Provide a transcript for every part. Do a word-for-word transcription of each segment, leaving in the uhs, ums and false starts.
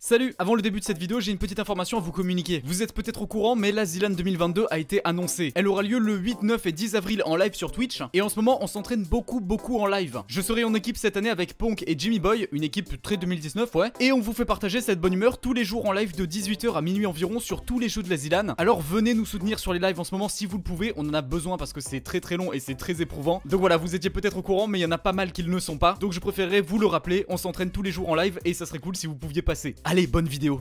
Salut, avant le début de cette vidéo, j'ai une petite information à vous communiquer. Vous êtes peut-être au courant, mais la ZLAN deux mille vingt-deux a été annoncée. Elle aura lieu le huit, neuf et dix avril en live sur Twitch. Et en ce moment, on s'entraîne beaucoup, beaucoup en live. Je serai en équipe cette année avec Ponk et Jimmy Boy, une équipe très deux mille dix-neuf, ouais. Et on vous fait partager cette bonne humeur tous les jours en live de dix-huit heures à minuit environ sur tous les jeux de la ZLAN. Alors venez nous soutenir sur les lives en ce moment si vous le pouvez. On en a besoin parce que c'est très très long et c'est très éprouvant. Donc voilà, vous étiez peut-être au courant, mais il y en a pas mal qui ne le sont pas. Donc je préférerais vous le rappeler. On s'entraîne tous les jours en live et ça serait cool si vous pouviez passer. Allez, bonne vidéo.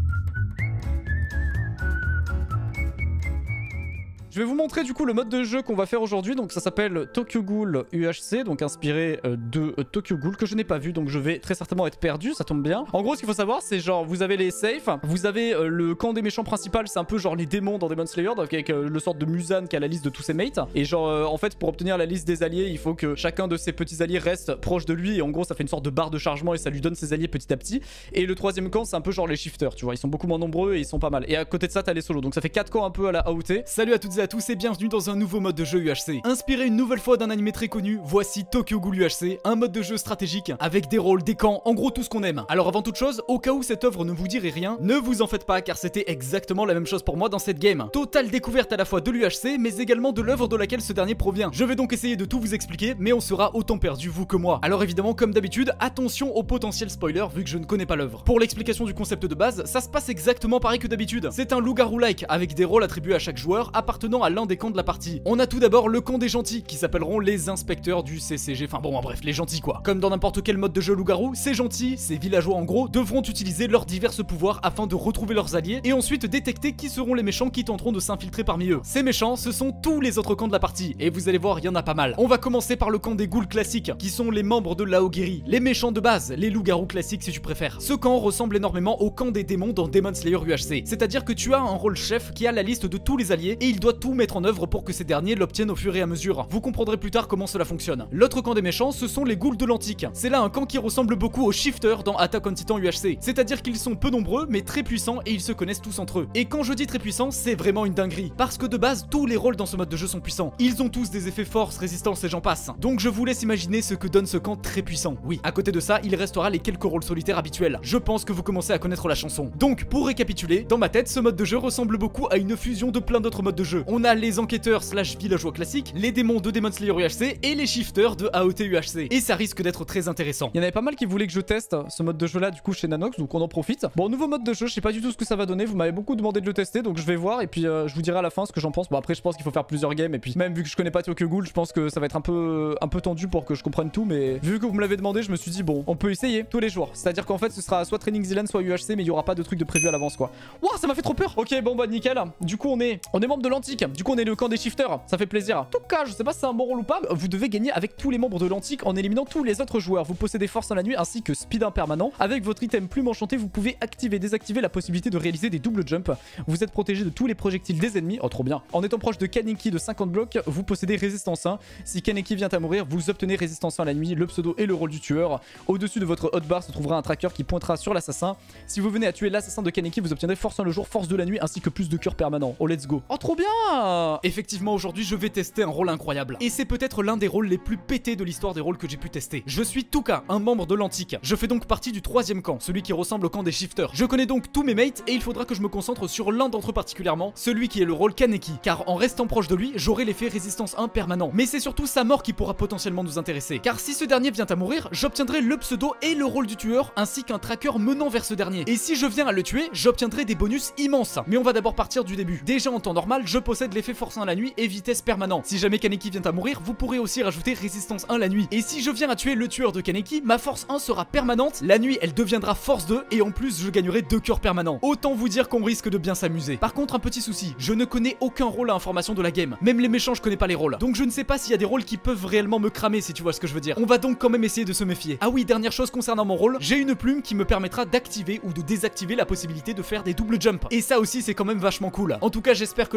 Je vais vous montrer du coup le mode de jeu qu'on va faire aujourd'hui. Donc ça s'appelle Tokyo Ghoul U H C, donc inspiré euh, de euh, Tokyo Ghoul que je n'ai pas vu, donc je vais très certainement être perdu, ça tombe bien. En gros, ce qu'il faut savoir, c'est genre vous avez les safes, vous avez euh, le camp des méchants principal, c'est un peu genre les démons dans Demon Slayer, donc avec euh, le sort de Muzan qui a la liste de tous ses mates. Et genre euh, en fait pour obtenir la liste des alliés, il faut que chacun de ses petits alliés reste proche de lui. Et en gros ça fait une sorte de barre de chargement et ça lui donne ses alliés petit à petit. Et le troisième camp, c'est un peu genre les shifters, tu vois, ils sont beaucoup moins nombreux et ils sont pas mal. Et à côté de ça, t'as les solos, donc ça fait quatre camps un peu à la A O T. Salut à toutes et à tous et bienvenue dans un nouveau mode de jeu U H C. Inspiré une nouvelle fois d'un animé très connu, voici Tokyo Ghoul U H C, un mode de jeu stratégique avec des rôles, des camps, en gros tout ce qu'on aime. Alors avant toute chose, au cas où cette œuvre ne vous dirait rien, ne vous en faites pas car c'était exactement la même chose pour moi dans cette game. Totale découverte à la fois de l'U H C mais également de l'œuvre de laquelle ce dernier provient. Je vais donc essayer de tout vous expliquer mais on sera autant perdu vous que moi. Alors évidemment comme d'habitude, attention aux potentiels spoilers vu que je ne connais pas l'œuvre. Pour l'explication du concept de base, ça se passe exactement pareil que d'habitude. C'est un loup-garou-like avec des rôles attribués à chaque joueur appartenant à l'un des camps de la partie. On a tout d'abord le camp des gentils qui s'appelleront les inspecteurs du C C G, enfin bon bref les gentils quoi. Comme dans n'importe quel mode de jeu loup-garou, ces gentils, ces villageois en gros, devront utiliser leurs divers pouvoirs afin de retrouver leurs alliés et ensuite détecter qui seront les méchants qui tenteront de s'infiltrer parmi eux. Ces méchants, ce sont tous les autres camps de la partie et vous allez voir, il y en a pas mal. On va commencer par le camp des ghouls classiques qui sont les membres de l'Aogiri, les méchants de base, les loups-garous classiques si tu préfères. Ce camp ressemble énormément au camp des démons dans Demon Slayer U H C, c'est-à-dire que tu as un rôle chef qui a la liste de tous les alliés et il doit tout mettre en œuvre pour que ces derniers l'obtiennent au fur et à mesure. Vous comprendrez plus tard comment cela fonctionne. L'autre camp des méchants, ce sont les ghouls de l'antique. C'est là un camp qui ressemble beaucoup aux shifters dans Attack on Titan U H C. C'est-à-dire qu'ils sont peu nombreux mais très puissants et ils se connaissent tous entre eux. Et quand je dis très puissants, c'est vraiment une dinguerie. Parce que de base, tous les rôles dans ce mode de jeu sont puissants. Ils ont tous des effets force, résistance et j'en passe. Donc je vous laisse imaginer ce que donne ce camp très puissant. Oui, à côté de ça, il restera les quelques rôles solitaires habituels. Je pense que vous commencez à connaître la chanson. Donc pour récapituler, dans ma tête, ce mode de jeu ressemble beaucoup à une fusion de plein d'autres modes de jeu. On a les enquêteurs slash villageois classiques, les démons de Demon Slayer U H C et les shifters de A O T U H C. Et ça risque d'être très intéressant. Il y en avait pas mal qui voulaient que je teste ce mode de jeu là du coup chez Nanox, donc on en profite. Bon, nouveau mode de jeu, je sais pas du tout ce que ça va donner, vous m'avez beaucoup demandé de le tester donc je vais voir et puis euh, je vous dirai à la fin ce que j'en pense. Bon après je pense qu'il faut faire plusieurs games et puis même vu que je connais pas Tokyo Ghoul, je pense que ça va être un peu un peu tendu pour que je comprenne tout, mais vu que vous me l'avez demandé, je me suis dit bon, on peut essayer tous les jours. C'est-à-dire qu'en fait ce sera soit Training ZLAN soit U H C mais il y aura pas de truc de prévu à l'avance quoi. Waouh, ça m'a fait trop peur. OK, bon bah nickel. Du coup on est on est membre de l'antique. Du coup on est le camp des shifters. Ça fait plaisir. En tout cas, je sais pas si c'est un bon rôle ou pas. Vous devez gagner avec tous les membres de l'antique en éliminant tous les autres joueurs. Vous possédez force en la nuit ainsi que speed impermanent. Avec votre item plume enchantée, vous pouvez activer et désactiver la possibilité de réaliser des doubles jumps. Vous êtes protégé de tous les projectiles des ennemis. Oh trop bien. En étant proche de Kaneki de cinquante blocs, vous possédez résistance un. Si Kaneki vient à mourir, vous obtenez résistance un la nuit, le pseudo et le rôle du tueur. Au-dessus de votre hotbar se trouvera un tracker qui pointera sur l'assassin. Si vous venez à tuer l'assassin de Kaneki, vous obtiendrez force un le jour, force de la nuit ainsi que plus de cœur permanent. Oh let's go. Oh trop bien. Effectivement aujourd'hui je vais tester un rôle incroyable. Et c'est peut-être l'un des rôles les plus pétés de l'histoire des rôles que j'ai pu tester. Je suis Touka, un membre de l'antique. Je fais donc partie du troisième camp, celui qui ressemble au camp des shifters. Je connais donc tous mes mates et il faudra que je me concentre sur l'un d'entre eux particulièrement, celui qui est le rôle Kaneki. Car en restant proche de lui, j'aurai l'effet résistance un permanent. Mais c'est surtout sa mort qui pourra potentiellement nous intéresser. Car si ce dernier vient à mourir, j'obtiendrai le pseudo et le rôle du tueur, ainsi qu'un tracker menant vers ce dernier. Et si je viens à le tuer, j'obtiendrai des bonus immenses. Mais on va d'abord partir du début. Déjà en temps normal, je possède l'effet force un la nuit et vitesse permanent. Si jamais Kaneki vient à mourir, vous pourrez aussi rajouter résistance un la nuit. Et si je viens à tuer le tueur de Kaneki, ma force un sera permanente, la nuit elle deviendra force deux et en plus je gagnerai deux cœurs permanents. Autant vous dire qu'on risque de bien s'amuser. Par contre un petit souci, je ne connais aucun rôle à information de la game. Même les méchants je connais pas les rôles. Donc je ne sais pas s'il y a des rôles qui peuvent réellement me cramer si tu vois ce que je veux dire. On va donc quand même essayer de se méfier. Ah oui, dernière chose concernant mon rôle, j'ai une plume qui me permettra d'activer ou de désactiver la possibilité de faire des doubles jumps. Et ça aussi c'est quand même vachement cool. En tout cas j'espère que la partie vous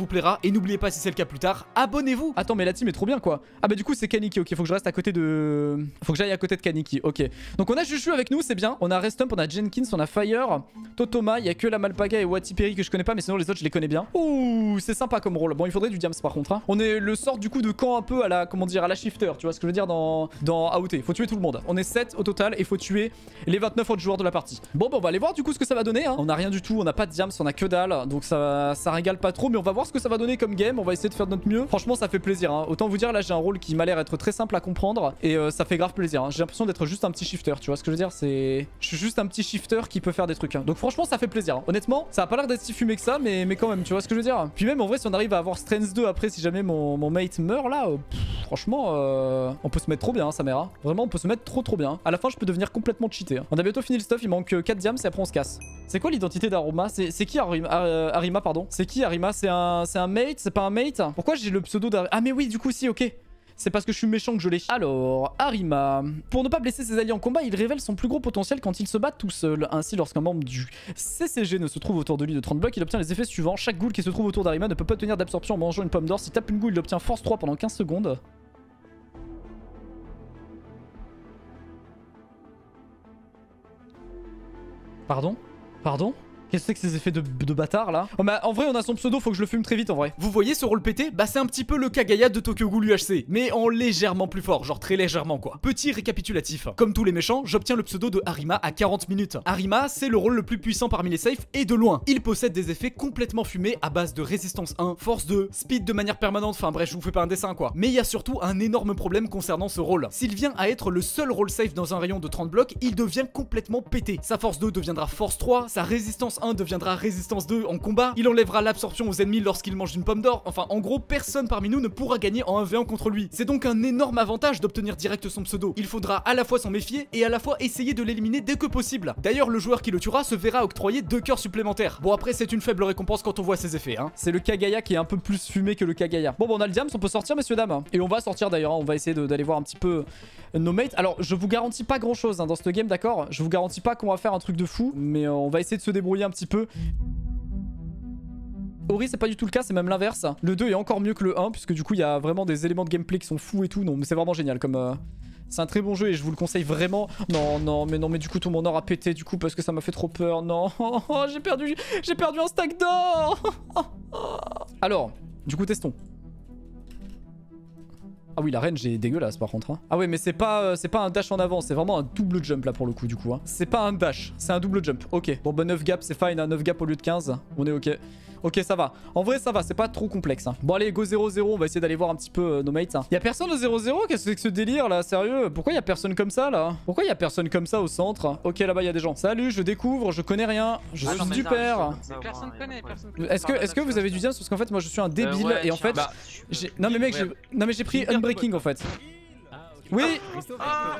plaira. Et n'oubliez pas, si c'est le cas plus tard, abonnez-vous. Attends, mais la team est trop bien quoi. Ah bah du coup c'est Kaniki, ok, faut que je reste à côté de... Faut que j'aille à côté de Kaniki, ok. Donc on a Juju avec nous, c'est bien. On a Restump, on a Jenkins, on a Fire, Totoma, il y a que la Malpaga et Watiperi que je connais pas, mais sinon les autres je les connais bien. Ouh, c'est sympa comme rôle. Bon, il faudrait du diams par contre, hein. On est le sort du coup de camp un peu à la, comment dire, à la shifter, tu vois ce que je veux dire dans, dans A O T. Faut tuer tout le monde. On est sept au total et faut tuer les vingt-neuf autres joueurs de la partie. Bon, bah on va aller voir du coup ce que ça va donner, hein. On a rien du tout, on a pas de diams, on a que dalle, donc ça, ça régale pas trop, mais on va voir ce que ça va donner comme game. On va essayer de faire de notre mieux. Franchement, ça fait plaisir, hein. Autant vous dire, là j'ai un rôle qui m'a l'air être très simple à comprendre et euh, ça fait grave plaisir, hein. J'ai l'impression d'être juste un petit shifter, tu vois ce que je veux dire. C'est, je suis juste un petit shifter qui peut faire des trucs, hein. Donc franchement ça fait plaisir, hein. Honnêtement ça a pas l'air d'être si fumé que ça, mais, mais quand même, tu vois ce que je veux dire. Puis même en vrai, si on arrive à avoir Strength deux après, si jamais mon, mon mate meurt là, euh, pff, franchement euh, on peut se mettre trop bien, hein, sa mère, hein. Vraiment on peut se mettre trop trop bien. À la fin je peux devenir complètement cheaté, hein. On a bientôt fini le stuff, il manque quatre diams et après on se casse. C'est quoi l'identité d'Aruma? C'est qui Arima, Ar Arima pardon? C'est qui Arima? C'est un, un mate? C'est pas un mate? Pourquoi j'ai le pseudo d'Arima? Ah mais oui, du coup si, ok. C'est parce que je suis méchant que je l'ai. Alors, Arima. Pour ne pas blesser ses alliés en combat, il révèle son plus gros potentiel quand il se bat tout seul. Ainsi, lorsqu'un membre du C C G ne se trouve autour de lui de trente blocs, il obtient les effets suivants. Chaque ghoul qui se trouve autour d'Arima ne peut pas obtenir d'absorption en mangeant une pomme d'or. S'il tape une ghoul, il obtient force trois pendant quinze secondes. Pardon? Pardon? Qu'est-ce que c'est que ces effets de, de bâtard là? Oh, bah, en vrai on a son pseudo, faut que je le fume très vite en vrai. Vous voyez ce rôle pété? Bah c'est un petit peu le Kagaya de Tokyo Ghoul U H C, mais en légèrement plus fort, genre très légèrement quoi. Petit récapitulatif. Comme tous les méchants, j'obtiens le pseudo de Arima à quarante minutes. Arima, c'est le rôle le plus puissant parmi les safes et de loin. Il possède des effets complètement fumés à base de résistance un, force deux, speed de manière permanente, enfin bref je vous fais pas un dessin quoi. Mais il y a surtout un énorme problème concernant ce rôle. S'il vient à être le seul rôle safe dans un rayon de trente blocs, il devient complètement pété. Sa force deux deviendra force trois, sa résistance un deviendra résistance deux en combat, il enlèvera l'absorption aux ennemis lorsqu'il mange une pomme d'or, enfin en gros personne parmi nous ne pourra gagner en un v un contre lui. C'est donc un énorme avantage d'obtenir direct son pseudo. Il faudra à la fois s'en méfier et à la fois essayer de l'éliminer dès que possible. D'ailleurs le joueur qui le tuera se verra octroyer deux cœurs supplémentaires. Bon après c'est une faible récompense quand on voit ses effets hein. C'est le Kagaya qui est un peu plus fumé que le Kagaya. Bon bah on a le diams, on peut sortir messieurs dames. Et on va sortir d'ailleurs, hein. On va essayer d'aller voir un petit peu nos mates. Alors je vous garantis pas grand chose hein, dans ce game, d'accord. Je vous garantis pas qu'on va faire un truc de fou, mais euh, on va essayer de se débrouiller un petit peu. Ori c'est pas du tout le cas, c'est même l'inverse. Le deux est encore mieux que le un puisque du coup il y a vraiment des éléments de gameplay qui sont fous et tout. Non mais c'est vraiment génial comme... Euh... C'est un très bon jeu et je vous le conseille vraiment. Non, non, mais non, mais du coup tout mon or a pété du coup parce que ça m'a fait trop peur. Non, j'ai perdu, j'ai perdu un stack d'or. Alors, du coup testons. Ah oui, la range est dégueulasse par contre, hein. Ah ouais, mais c'est pas, euh, c'est pas un dash en avant, c'est vraiment un double jump là pour le coup du coup, hein. C'est pas un dash, c'est un double jump. Ok, bon bah neuf gaps c'est fine, hein. neuf gaps au lieu de quinze, on est ok. Ok, ça va. En vrai, ça va, c'est pas trop complexe, hein. Bon allez, go zéro zéro, on va essayer d'aller voir un petit peu euh, nos mates, hein. Y'a personne au zéro zéro? Qu'est-ce que c'est que ce délire là? Sérieux? Pourquoi y'a personne comme ça là? Pourquoi y'a personne comme ça au centre? Ok, là-bas y'a des gens. Salut, je découvre, je connais rien. Je ah, suis non, du père. Personne connaît, personne connaît. Est-ce que, est-ce que vous avez du diams? Parce qu'en fait, moi je suis un débile euh, ouais, et en fait. bah, j'ai... Non mais mec, j'ai... non mais j'ai pris Unbreaking en fait. Oui. Ah,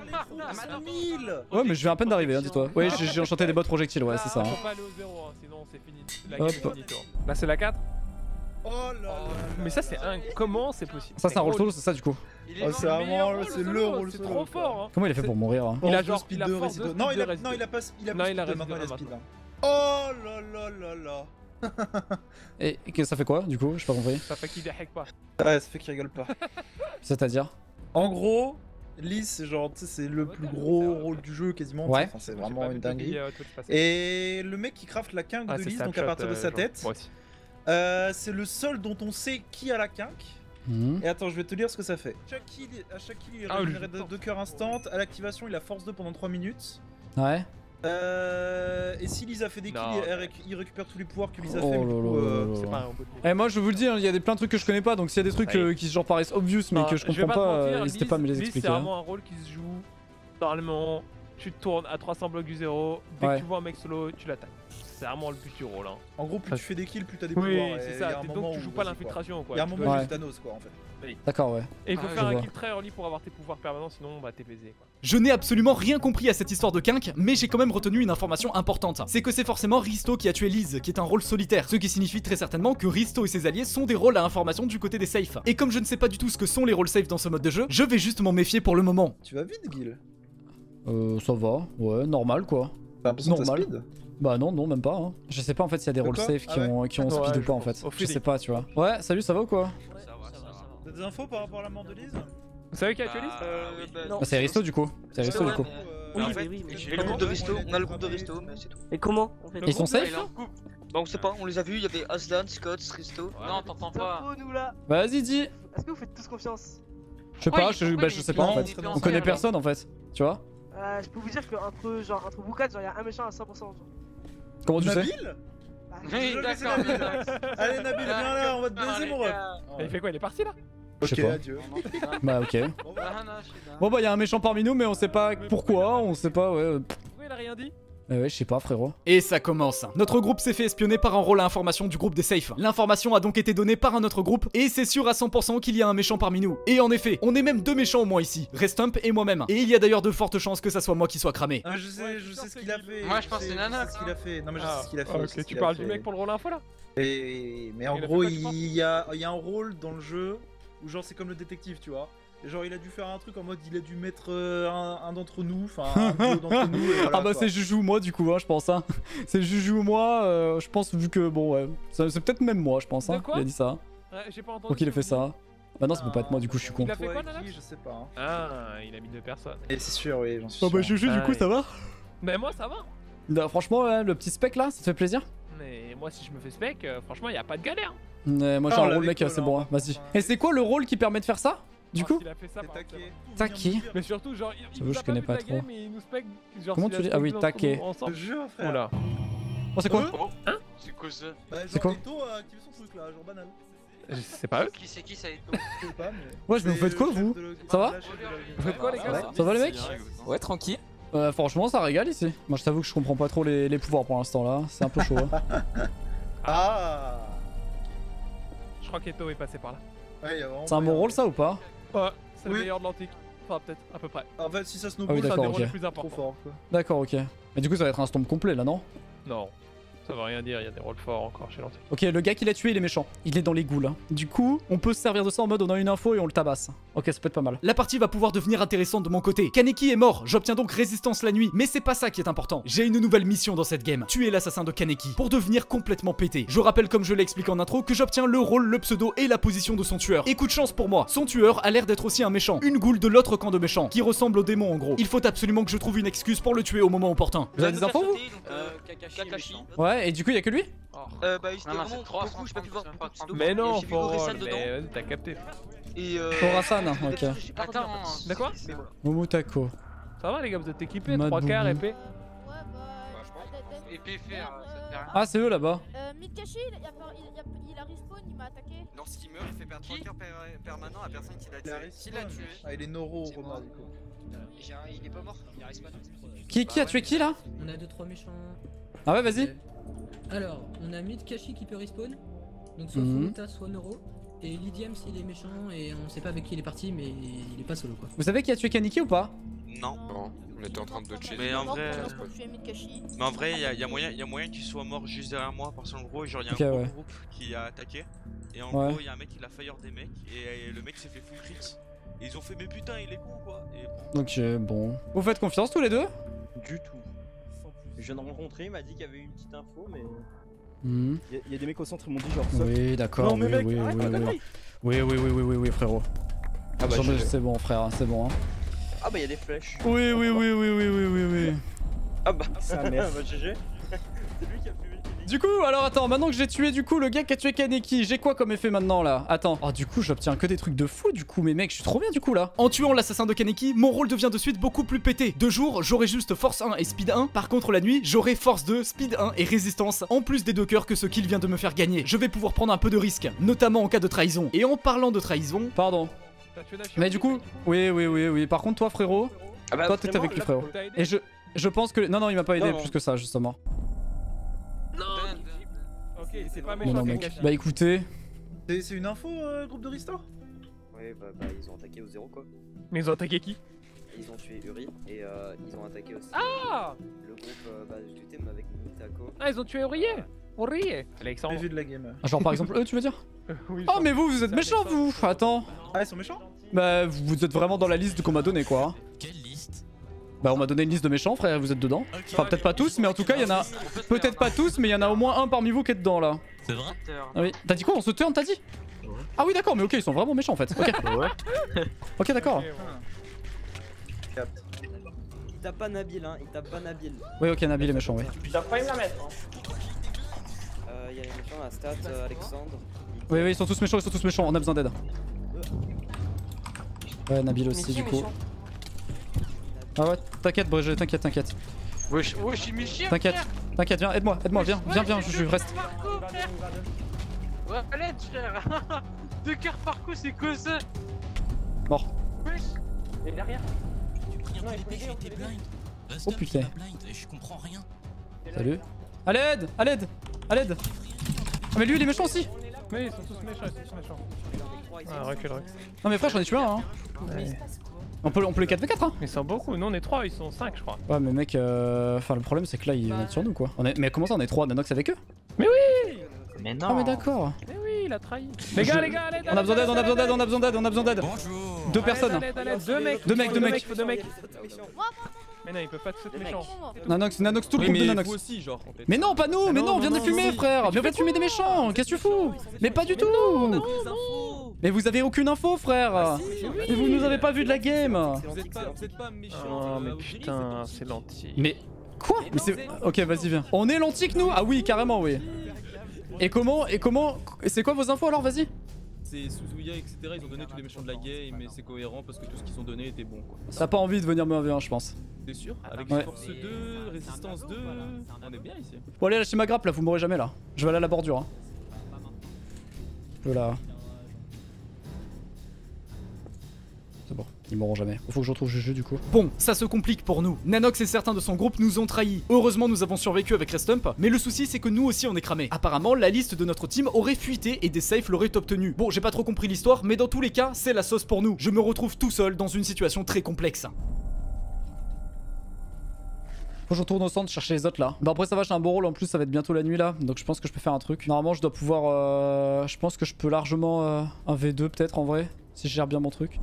Ouais mais je viens à peine d'arriver hein, dis-toi. Ouais j'ai enchanté des bottes projectiles, ouais c'est ça, hein. Faut pas aller au zéro hein, sinon c'est fini. La Hop. game est finie, toi. Là c'est la quatre. Oh là là. Mais ça c'est un... Comment c'est possible? Ça c'est un rôle solo, c'est ça du coup. il est Oh, c'est vraiment meilleur c'est rôle le solo, rôle C'est solo. trop fort hein. Comment il a fait pour mourir hein? Il a Force genre- deux, speed il a deux, force résident. deux, Non, speed il a deux, non, il a pas il a Non, plus il a speed deux, résident maintenant il a maintenant. speed là. Oh là là là là. Et, et que ça fait quoi du coup? J'ai pas compris. Ça fait qu'il hack pas. Ouais, ça fait qu'il rigole pas. C'est-à-dire? En gros, Lee, c'est genre, tu sais, c'est le plus gros rôle du jeu quasiment. Ouais. Enfin, c'est vraiment une dinguerie. Et... Et le mec qui craft la quinque Ah, de c'est Lise, Snapchat, donc à partir de euh, sa genre. tête, Moi aussi. euh, c'est le seul dont on sait qui a la quinque. Mmh. Et attends, je vais te dire ce que ça fait. Chaque kill, à chaque kill, il Ah, régénère le- deux cœurs instant. À l'activation, il a force deux pendant trois minutes. Ouais. Euh, et si Lise a fait des kills, Non. il, réc- il récupère tous les pouvoirs que Lise a Oh fait. mais du là coup, là euh, là C'est là. pas un bout de... Eh moi je vous le dis, hein, il y a des plein de trucs que je connais pas, donc s'il y a des trucs euh, qui genre paraissent obvious mais Non, que je vais comprends te pas, mentir, euh, n'hésitez pas à me les Lise, expliquer. C'est hein. vraiment un rôle qui se joue normalement. Tu te tournes à trois cents blocs du zéro, dès Ouais. que tu vois un mec solo, tu l'attaques. C'est vraiment le but du rôle. Hein. En gros, plus Ah. tu fais des kills, plus t'as des Oui, pouvoirs. c'est et ça. y a un Donc moment tu où- joues pas vas-y, quoi. l'infiltration quoi. Il y a un Tu moment peux- où Ouais. c'est Thanos quoi en fait. D'accord, ouais. Et il faut Ah, faire je un vois. kill très early pour avoir tes pouvoirs permanents, sinon bah t'es baisé quoi. Je n'ai absolument rien compris à cette histoire de quinque, mais j'ai quand même retenu une information importante. C'est que c'est forcément Risto qui a tué Lise, qui est un rôle solitaire. Ce qui signifie très certainement que Risto et ses alliés sont des rôles à information du côté des safes. Et comme je ne sais pas du tout ce que sont les rôles safe dans ce mode de jeu, je vais juste m'en méfier pour le moment. Tu vas vite, Gil. Euh, ça va, ouais, normal quoi. T'as l'impression que t'as Normal. speed. Bah non, non, même pas. Hein. Je sais pas en fait s'il y a des De rôles quoi safe qui Ah ouais ont, qui ont Ouais, speed je ou pas en pense. fait. Au Je feeling. sais pas, tu vois. Ouais, salut, ça va ou quoi? Ça va, ça va. T'as des infos par rapport à la mort de Lise? Vous savez qui a tué Lise Euh, oui. non. Bah, c'est Aristo du coup. C'est Aristo du coup. Oui, en mais fait, oui, mais- j'ai Et le groupe de Ouais, resto, ouais, on a le ouais, groupe de ouais. resto, mais c'est tout. Et comment on fait Ils sont safe? Il est en couple. Bah on sait pas, on les a vus, il y avait Aslan, Scott, Risto. Non, t'entends pas. Info, nous là. Vas-y, dis. Est-ce que vous faites tous confiance? Je sais Ouais, pas, il- je, pourquoi bah, il je est sais pas en Non, fait. très On bien. connaît alors. personne en fait. Tu vois? Euh, je peux vous dire qu'entre genre entre vous quatre, genre y a un méchant à cent pour cent. genre. Comment tu sais? Nabil? Bah, Oui, Je sais, d'accord. Nabil. Allez Nabil, viens là, on va te baiser mon ref. Il fait quoi? Il est parti là? Je sais Ok, pas. adieu. Bah ok. Bon, bah, Ah, non, je suis là. Bon bah, il y a un méchant parmi nous, mais on sait pas pourquoi, on sait pas, ouais. Pourquoi il a rien dit? Euh, ouais, je sais pas, frérot. Et ça commence. Notre groupe s'est fait espionner par un rôle à information du groupe des Safe. L'information a donc été donnée par un autre groupe, et c'est sûr à cent pour cent qu'il y a un méchant parmi nous. Et en effet, on est même deux méchants au moins ici, Restump et moi-même. Et il y a d'ailleurs de fortes chances que ça soit moi qui soit cramé. Ah, je sais, Ouais, je putain, sais ce c'est qu'il a qui fait. Moi, je pense sais- que c'est sais Nanax, ce qu'il a fait. Non, mais je Ah, sais ce qu'il a fait. ah, je sais ok, ce qu'il tu a parles fait. du mec pour le rôle info là? Et... Mais en Il a fait gros, quoi, tu penses il y a... il y a un rôle dans le jeu où genre c'est comme le détective, tu vois. Et genre il a dû faire un truc en mode il a dû mettre euh, un, un d'entre nous, enfin un duo d'entre nous. Et voilà, Ah bah quoi. c'est Juju ou moi du coup, hein, je pense. Hein. C'est Juju ou moi, euh, je pense, vu que bon, ouais. Ça- C'est peut-être même moi, je pense. De Hein. quoi Il a dit ça. Ouais, j'ai pas entendu. Donc il a ce que fait vous ça. Bah non, ça peut pas être moi, du coup, je suis con. Il a fait quoi, Toi et Nanax? qui, je sais pas. Hein. Ah, il a mis deux personnes. Et c'est sûr, oui, j'en suis Oh bah sûr. Juju, du coup, Ouais. ça va? Mais moi ça va. Bah, franchement, ouais, le petit spec là, ça te fait plaisir? Mais moi si je me fais spec, euh, franchement y a pas de galère. Ouais, moi j'ai Ah, on un rôle, l'avait mec, quoi, c'est là, bon, on hein, va- vas-y. enfin, Et c'est quoi le rôle qui permet de faire ça? Du Oh, coup? s'il a fait ça, C'est par contre, taqué. ça va. Taqué. Mais surtout genre il, il J'avoue, nous je a connais vu pas la trop. game et il nous spec genre Comment s'il tu a dis? spec Ah oui, d'entre taqué. nous Je ensemble. te jure, frère. Oula. Oh, c'est quoi? Euh C'est quoi ça? Bah, genre, C'est quoi Eto a activé son truc là, genre banal. C'est pas eux? Qui c'est qui ça est Je sais pas, mais. Ouais, je me C'est faites quoi, le chef vous? de le- Ça va la chef de la- Vous faites quoi les Ouais. gars? Ça va les mecs? Ouais, tranquille. Euh, franchement, ça régale ici. Moi, je t'avoue que je comprends pas trop les, les pouvoirs pour l'instant là. C'est un peu chaud. Hein. Ah. Je crois qu'Eto est passé par là. Ouais, y a vraiment C'est un pas bon rien. rôle ça ou pas? Ouais, c'est le Oui. meilleur de l'antique. Enfin peut-être, à peu près. En fait, si ça Ah snowball, oui, ça C'est un d'accord, des ok. rôles les plus trop importants. fort quoi. D'accord, ok. Mais du coup, ça va être un stomp complet là, non? Non, ça veut rien dire, il y a des rôles forts encore chez l'antique. Ok, le gars qui l'a tué, il est méchant. Il est dans les ghouls. Hein. Du coup, on peut se servir de ça en mode on a une info et on le tabasse. Ok, ça peut être pas mal. La partie va pouvoir devenir intéressante de mon côté. Kaneki est mort, j'obtiens donc résistance la nuit. Mais c'est pas ça qui est important. J'ai une nouvelle mission dans cette game. Tuer l'assassin de Kaneki pour devenir complètement pété. Je rappelle comme je l'ai expliqué en intro que j'obtiens le rôle, le pseudo et la position de son tueur. Et coup de chance pour moi, son tueur a l'air d'être aussi un méchant. Une goule de l'autre camp de méchants, qui ressemble au démon en gros. Il faut absolument que je trouve une excuse pour le tuer au moment opportun. Vous avez des infos vous? Euh, Kakashi. Kakashi. Ouais, et du coup, il y a que lui? Euh, bah, il était Non, non, vraiment c'est trois, beaucoup, j'ai pas pu voir beaucoup de pseudos. Mais non, J'ai vu faut. Orelsan dedans. Mais vas-y, t'as capté. Et euh. Khorasan, j'ai ok. des trucs, j'ai pas Attends, retenu, en fait. De quoi? Mais voilà. Momotako. Ça va les gars, vous êtes équipés? Mad trois quarts Boubou. épée. Ouais, bah. Et P F R, ça te fait rien. Ah, c'est eux là-bas. Euh, Midkashi, il, il, a pas- il, il, a- il a respawn, il m'a attaqué. Lorsqu'il meurt, il fait perdre trois cœurs per- permanents à personne qui l'a Il a tué. S'il l'a tué, Ah, il est Noro C'est Roma moi. du coup. j'ai un- il est pas mort, il arrive pas. Qui, qui a tué qui là? On a deux trois méchants. Ah ouais, vas-y. Euh, Alors, on a Midkashi qui peut respawn. Donc soit Mhm. Furuta, soit Noro. Et Lydiam s'il est méchant et on sait pas avec qui il est parti mais il est pas solo quoi. Vous savez qui a tué Kaneki ou pas? Non. Non, on était en train de dodger. Il Mais est en mort vrai, pendant qu'on tuait Midkashi. mais en vrai, il y, a- y a moyen, y a moyen qu'il soit mort juste derrière moi parce qu'en gros, genre il y a un Ok, gros ouais. groupe qui a attaqué et en Ouais. gros, il y a un mec qui l'a fire des mecs et, le mec s'est fait full crit. Et ils ont fait mais putain, il est con quoi. Et bon. Ok, bon. Vous faites confiance tous les deux? Du tout. Je viens de rencontrer, il m'a dit qu'il y avait eu une petite info, mais Hmm. il y, a- il y a des mecs au centre qui m'ont dit genre ça. Oui, d'accord, Non, oui, mais oui, mec, oui, arrête oui, la oui. connerie. Oui, oui, oui, oui, oui, oui, frérot. Ah bah, Genre, je- c'est bon, frère, c'est bon. Hein. Ah bah il y a des flèches. Oui, oui, oui, oui, oui, oui, oui, oui. Ah bah sa mère. Bah G G. C'est lui qui a fumé. Du coup, alors attends, maintenant que j'ai tué du coup le gars qui a tué Kaneki, j'ai quoi comme effet maintenant là? Attends. Oh, du coup, j'obtiens que des trucs de fou du coup, mais mec, je suis trop bien du coup là. En tuant l'assassin de Kaneki, mon rôle devient de suite beaucoup plus pété. De jour, j'aurai juste force un et speed un. Par contre, la nuit, j'aurai force deux, speed un et résistance. En plus des deux cœurs que ce kill vient de me faire gagner. Je vais pouvoir prendre un peu de risque, notamment en cas de trahison. Et en parlant de trahison, Pardon. T'as tué Nashi Mais aussi, du coup, oui, oui, oui, oui. Par contre, toi, frérot, Ah bah toi, t'étais avec lui, frérot. T'as aidé? Et je, je pense que. Non, non, il m'a pas aidé Non, non. plus que ça, justement. Ok, c'est pas Non, méchant, non, mec. Kakashi. Bah écoutez. C'est c'est une info, euh, le groupe de Risto? Ouais bah, bah ils ont attaqué au zéro quoi. Mais ils ont attaqué qui? Ils ont tué Uri et euh, ils ont attaqué aussi Ah le groupe euh, bah, du thème avec Mitako. Ah, ils ont tué Aurier. Aurier. Alexandre. P V de la game. Ah, genre par exemple, eux, tu veux dire? Oui, Oh, mais vous, vous êtes C'est méchants, vous! Attends. Ah, ils sont méchants? Bah, vous êtes vraiment dans la liste qu'on m'a donnée, quoi. Quelle liste? Bah on m'a donné une liste de méchants frère, vous êtes dedans. Enfin peut-être pas tous mais en tout cas il y en a... Peut-être pas tous mais il y en a au moins un parmi vous qui est dedans là. C'est vrai? Ah oui. T'as dit quoi? On se turn t'as dit? Ah oui d'accord mais ok ils sont vraiment méchants en fait. Ok. Ok d'accord. Il tape pas Nabil hein, il tape pas Nabil. Oui ok Nabil est méchant oui. Tu dois pas me la mettre. Euh, il y a les méchants, la stat, euh, Alexandre. Oui oui ils sont tous méchants, ils sont tous méchants, on a besoin d'aide. Ouais Nabil aussi du coup. Ah ouais t'inquiète Brégé, t'inquiète t'inquiète. Wesh, wesh, il m'échire. T'inquiète, t'inquiète viens, aide-moi, aide-moi, viens, viens, viens, je reste. Ouais, allez frère. Deux cœurs par coup c'est quoi ça? Mort. Wesh. Et derrière. Non, il était blind. Oh putain. Je comprends rien. Salut. À l'aide, à l'aide, à l'aide. Ah mais lui il est méchant aussi. Mais ils sont tous méchants, ils sont tous méchants. Ah, recule, recule. Non mais frère j'en ai tué un hein. Ouais. On peut, on peut les quatre v quatre hein. Ils sont beaucoup, nous on est trois, ils sont cinq je crois. Ouais mais mec, euh... enfin le problème c'est que là ils vont être sur nous quoi. On est... Mais comment ça on est trois Nanox avec eux? Mais oui. Mais non. Ah mais d'accord. Mais oui il a trahi. Les gars, les gars, allez. On a besoin d'aide, on a besoin d'aide, on a besoin d'aide, on a besoin d'aide. Deux personnes. Deux mecs. Deux mecs, deux mecs. Deux mecs. Mais non, ils peuvent pas tous être méchants. Nanox, Nanox, tout le groupe de Nanox. aussi, genre. En fait. Mais non, pas nous, mais non, on vient de les fumer, frère. Mais on vient de fumer des méchants. Qu'est-ce que tu fous? Mais pas du tout. Mais vous avez aucune info, frère. Et vous nous avez pas vu de la game. Vous êtes pas, vous êtes pas méchants. Oh, mais putain, c'est lentille. Mais quoi? Mais c'est. Ok, vas-y, viens. On est lentique, nous? Ah oui, carrément, oui. Et comment? Et comment? C'est quoi vos infos alors? Vas-y. C'est Suzuya, et cetera. Ils ont donné tous les méchants de la game, mais c'est cohérent parce que tout ce qu'ils ont donné était bon, quoi. T'as pas envie de venir me un v un, je pense. T'es sûr? Avec Ouais. force deux, résistance deux, on est bien ici. Bon, allez, lâchez ma grappe là, vous mourrez jamais là. Je vais aller à la bordure. Hein. Je peux là. C'est bon, ils mourront jamais. Faut que je retrouve Juju du coup. Bon, ça se complique pour nous. Nanox et certains de son groupe nous ont trahis. Heureusement, nous avons survécu avec Restump, mais le souci c'est que nous aussi on est cramés. Apparemment, la liste de notre team aurait fuité et des safes l'auraient obtenu. Bon, j'ai pas trop compris l'histoire, mais dans tous les cas, c'est la sauce pour nous. Je me retrouve tout seul dans une situation très complexe. Faut que je retourne au centre chercher les autres là. Bah après ça va, j'ai un bon rôle en plus, ça va être bientôt la nuit là. Donc je pense que je peux faire un truc. Normalement je dois pouvoir... Euh... Je pense que je peux largement euh, un v deux peut-être en vrai. Si je gère bien mon truc.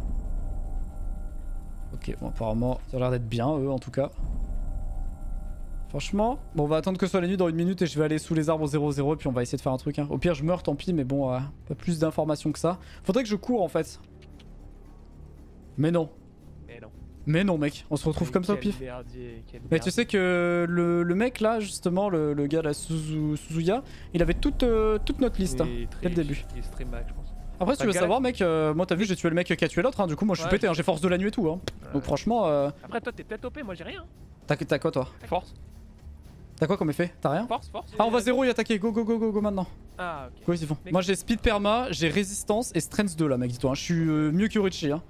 Ok, bon apparemment ça a l'air d'être bien eux en tout cas. Franchement, bon on va attendre que ce soit la nuit dans une minute et je vais aller sous les arbres zéro zéro et puis on va essayer de faire un truc. Hein. Au pire je meurs tant pis mais bon, euh, pas plus d'informations que ça. Faudrait que je cours en fait. Mais non. Mais non. Mais non mec, on se retrouve comme ça au pif. Merdier, Mais tu sais que le, le mec là justement, le, le gars là, Suzu, Suzuya, il avait toute, euh, toute notre liste hein, dès le début. Il stream back je pense. Après si tu veux Galère. savoir mec, euh, moi t'as vu j'ai tué le mec qui a tué l'autre, hein, du coup moi je suis Ouais, pété, hein, je- j'ai force de la nuit et tout. Hein. Donc franchement... Euh... Après toi t'es peut-être O P, moi j'ai rien. T'as t'as quoi toi? Force. T'as quoi comme effet? T'as rien? Force, force. Ah on va zéro y attaquer, go go go go go maintenant. Ah ok. Go ils y vont. Moi j'ai speed perma, j'ai résistance et strength deux là mec dis-toi, hein. Je suis euh, mieux que Richie hein.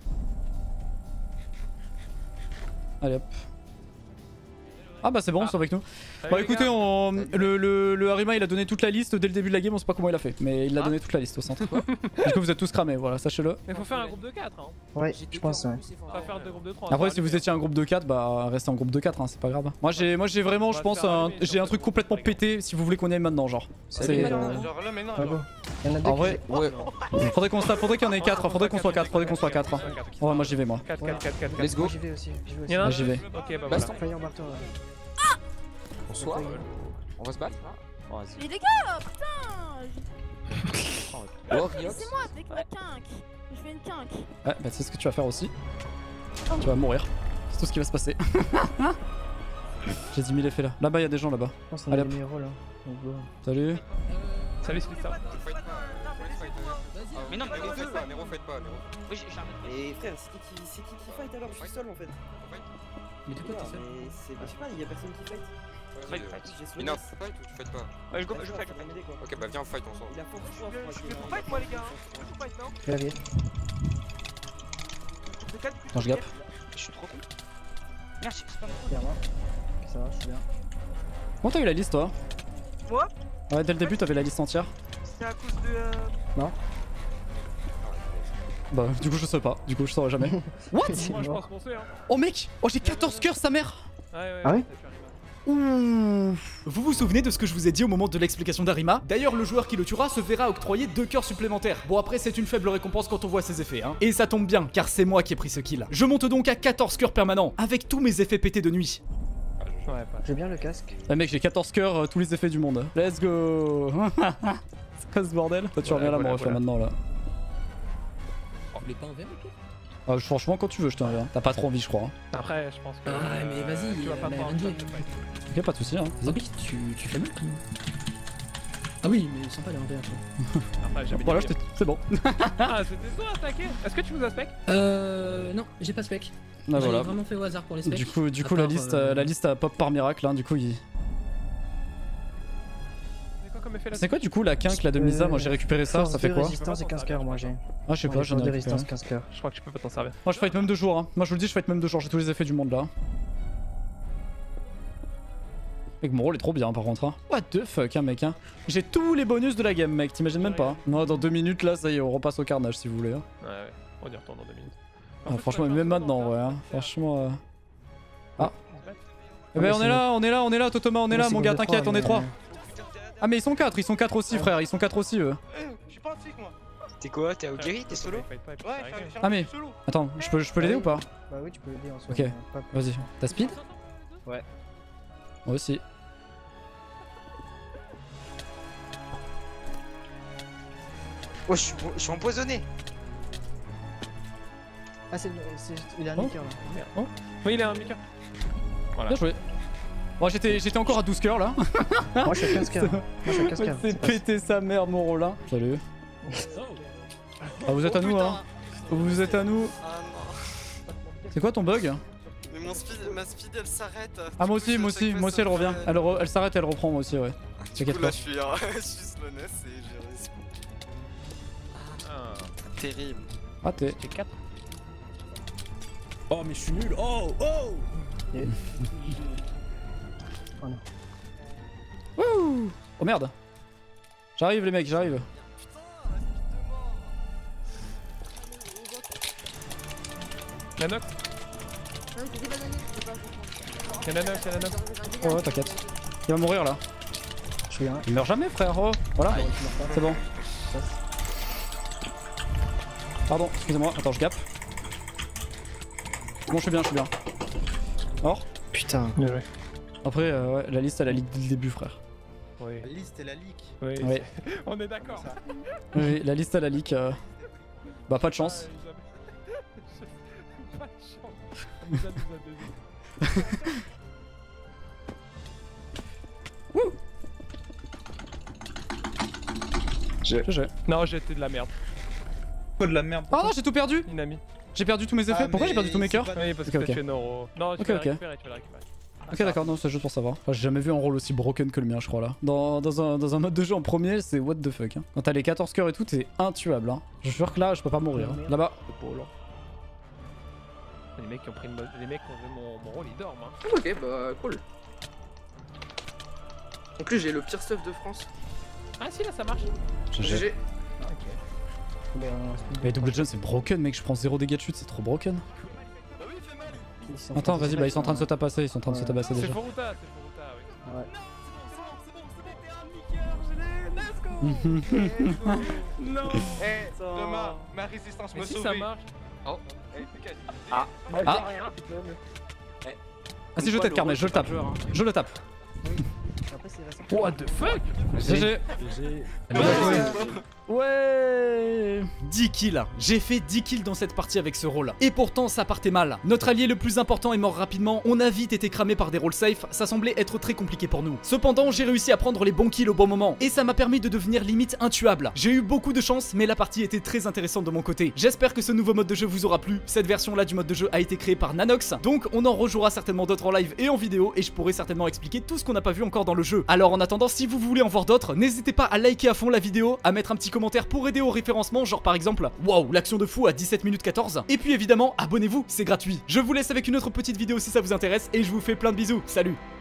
Allez hop. Ah bah c'est bon, Ah. c'est avec nous. Salut, Bah les écoutez, gars. on... le, le, le Harima il a donné toute la liste dès le début de la game, on sait pas comment il a fait. Mais il a Ah. donné toute la liste au centre. Du coup vous êtes tous cramés, voilà, sachez-le. Mais faut faire un groupe de quatre hein. Ouais, je pense, ouais. On va faire deux groupes de trois. Après si vous étiez un groupe de quatre, bah restez en groupe de quatre, hein, c'est pas grave. Moi j'ai moi j'ai vraiment, On je va pense, se faire un... allumer, j'ai un genre, truc complètement pété si vous voulez qu'on y aille maintenant, genre. Salut, C'est... euh, Genre là maintenant. Ah genre. bon. Il y en a deux En qui- vrai, ouais. Faudrait qu'on faudrait qu'il y en ait quatre, faudrait qu'on soit quatre, faudrait qu'on soit quatre. hein. Ouais, moi j'y vais moi. quatre, quatre, quatre, quatre. Let's go. J'y vais aussi. J'y vais aussi. Il y en a un Ah, j'y vais. Ok bah voilà. Baston. Fire Barton. Bonsoir. On va se battre. Mais les gars, putain Oh, laissez-moi avec ma quinque. Je fais une quinque. Ouais, bah c'est ce que tu vas faire aussi. Tu vas mourir. C'est tout ce qui va se passer. J'ai dix mille effets là. Là-bas, il y a des gens là-bas. Je pense qu'on Allez a hop. les meilleurs rôles là. Donc, go. Salut. Salut Splitter. Mais non, mais Nero faites pas, Nero faites pas, Nero. Oui, j'ai un Et frère, c'est qui qui c'est qui qui fight alors? Je suis seul en fait. Mais de quoi t'es seul? Mais c'est bah, je sais pas, il y a personne qui fight. Fight, J'ai Mais non, fight ou tu fight pas? Ouais, je go, je fais fight. quoi. Ok, bah viens, on fight ensemble. Il a force trois, je crois. Je fais pour fight moi les gars. Je fais pour fight non. Clavier. Je fais quatre plus. Attends, je gap. Je suis trop con. Merci, c'est pas Bien, moi. Ok, ça va, je suis bien. Comment t'as eu la liste toi? Moi Ouais, dès le début, t'avais la liste entière. C'est à cause de. euh, Non. Bah, du coup, je sais pas. Du coup, je saurais jamais. What? Moi je pense qu'on sait hein. Oh mec! Oh, j'ai quatorze cœurs, sa mère! Ouais ouais. Ah ouais ça, je suis arrivé. Ouh. Vous vous souvenez de ce que je vous ai dit au moment de l'explication d'Arima? D'ailleurs, le joueur qui le tuera se verra octroyer deux cœurs supplémentaires. Bon, après, c'est une faible récompense quand on voit ses effets, hein. Et ça tombe bien, car c'est moi qui ai pris ce kill. Je monte donc à quatorze cœurs permanents, avec tous mes effets pétés de nuit. J'ai bien le casque. Ah mec, j'ai quatorze cœurs, euh, tous les effets du monde. Let's go. C'est quoi ce bordel? Toi tu reviens là, me refais maintenant là. Vous voulez pas en verre, ok? Ah, franchement, quand tu veux, je t'enverrai. T'as pas trop envie, je crois. Hein. Après, je pense que. Ah, mais vas-y, tu vas pas mais prendre. enjoy. Ok, pas de soucis. Hein. Zombie, tu, tu fais mal. Ah oui, mais ils sont pas les en verre. Après, j'avais Voilà, dit- je t'ai- c'est bon. Ah, c'était toi, attaqué. Est-ce que tu nous as spec? Euh. Non, j'ai pas spec. Ah, J'ai voilà. vraiment fait au hasard pour les specs. Du coup, du À coup la part, liste, euh, euh, la liste a pop par miracle. Hein. Du coup, il. C'est quoi comme effet là? C'est quoi du coup la quinque là de Misa? Moi j'ai récupéré ça, Force ça fait de quoi? résistance et quinze cœurs, moi j'ai. Ah, je sais pas, Ouais, j'en ai force de récupéré. résistance quinze cœurs. Je crois que tu peux pas t'en servir. Moi je fight même deux jours. Hein. Moi je vous le dis, je fight même deux jours. J'ai tous les effets du monde là. Mec, mon rôle est trop bien par contre. Hein. What the fuck, hein, mec. Hein. J'ai tous les bonus de la game, mec. T'imagines même pas. Non, dans deux minutes là, ça y est, on repasse au carnage si vous voulez. Hein. Ouais, ouais. On y retourne dans deux minutes. Ah, franchement, même maintenant, ouais. Hein. Franchement. Euh... Ah. Eh ben, on est là, on est là, on est là, Totoma, on est là, mon gars, t'inquiète, on est trois. Ah, mais ils sont quatre, ils sont quatre aussi, frère. Ils sont quatre aussi, eux. Je suis pas un flic moi. T'es quoi? T'es Aogiri? T'es solo? Ouais, faire- faire Ah, un mais. truc solo. Attends, je peux, je peux l'aider ou pas? Bah oui, tu peux l'aider en soi. Ok, mais pas- vas-y. T'as speed? Ouais. Moi aussi. Oh, je suis, je suis empoisonné. Ah, c'est, c'est- il a un Oh. nicker là. Merde. Oh. Oui, il est un Mika. Voilà. Bien joué. Bon, j'étais j'étais encore à douze cœurs là. Moi je suis à quinze cœurs. Moi je suis à quinze cœurs. C'est pété sa mère, mon Rollin. Salut. Ah, vous êtes à nous, hein. Vous êtes à nous. Ah non. C'est quoi ton bug? Mais mon speed, ma speed elle s'arrête. Ah, Du moi coup, aussi, ça- moi chaque aussi, fois, moi ça aussi elle me revient. fait- Elle, re- elle s'arrête, elle reprend moi aussi, ouais. Du T'inquiète coup là pas. je suis, euh, je suis slowness et j'ai réussi. Ah. Terrible. Raté. J'ai quatre. Oh, mais je suis nul. Oh, oh. Wouh. Oh merde. J'arrive les mecs, j'arrive. Nanox. Y'a Nanox, y'a Nanox. Oh ouais, t'inquiète. Il va mourir là. Je suis un. Il meurt jamais, frère. Oh. Voilà. C'est bon. Pardon, excusez-moi. Attends, je gappe. Bon, je suis bien, je suis bien. Or. Putain. Après, euh, ouais, la liste elle a leak dès le début, frère. Oui. La liste et la leak. Oui. Oui. On est d'accord. Oui, la liste elle a leak. Euh... Bah, pas de chance. Pas de chance. Lisa nous a baisé. G G. Non, j'étais de la merde. Quoi de la merde? Oh non, j'ai tout perdu. Inami. J'ai perdu tous mes effets. Ah, Pourquoi j'ai mais perdu tous mes c'est cœurs? pas- Oui, parce Ok, que ok. t'es chez Noro. Non, tu Ok, vas ok. la récupérer, tu vas la récupérer. Ok, d'accord, non, c'est juste pour savoir. Enfin, j'ai jamais vu un rôle aussi broken que le mien, je crois là. Dans, dans, un, dans un mode de jeu en premier, c'est what the fuck. Hein. Quand t'as les quatorze cœurs et tout, t'es intuable. Hein. Je jure que là, je peux pas mourir. Hein. Là-bas. C'est beau, là. Les mecs qui ont pris le mode... Les mecs qui ont joué mon, mon rôle, ils dorment. Hein. Ok, bah cool. En plus, j'ai le pire stuff de France. Ah si, là ça marche. G G. Ok. Mais double jump, c'est broken, mec. Je prends zéro dégâts de chute, c'est trop broken. Bah oui, il fait mal. Attends, vas-y, bah ils sont en train de se tabasser. Ils sont en train de se tabasser C'est déjà. Foruta, c'est Foruta, oui. Ouais. Non. Eh, Thomas, ma résistance Mais me si sauve. ça marche. Oh. Ah. Bah, Ah. j'ai rien. Ah si, je t'aide, Carmel, je le tape. Je le tape. Après, c'est récent. What the fuck? G G. Ouais. dix kills. J'ai fait dix kills dans cette partie avec ce rôle. Et pourtant, ça partait mal. Notre allié le plus important est mort rapidement. On a vite été cramé par des rôles safe. Ça semblait être très compliqué pour nous. Cependant, j'ai réussi à prendre les bons kills au bon moment. Et ça m'a permis de devenir limite intuable. J'ai eu beaucoup de chance, mais la partie était très intéressante de mon côté. J'espère que ce nouveau mode de jeu vous aura plu. Cette version-là du mode de jeu a été créée par Nanox. Donc, on en rejouera certainement d'autres en live et en vidéo. Et je pourrai certainement expliquer tout ce qu'on n'a pas vu encore dans le jeu. Alors, en attendant, si vous voulez en voir d'autres, n'hésitez pas à liker à fond la vidéo, à mettre un petit commentaire pour aider au référencement, genre par exemple, waouh, l'action de fou à dix-sept minutes quatorze. Et puis évidemment, abonnez-vous, c'est gratuit. Je vous laisse avec une autre petite vidéo si ça vous intéresse et je vous fais plein de bisous. Salut!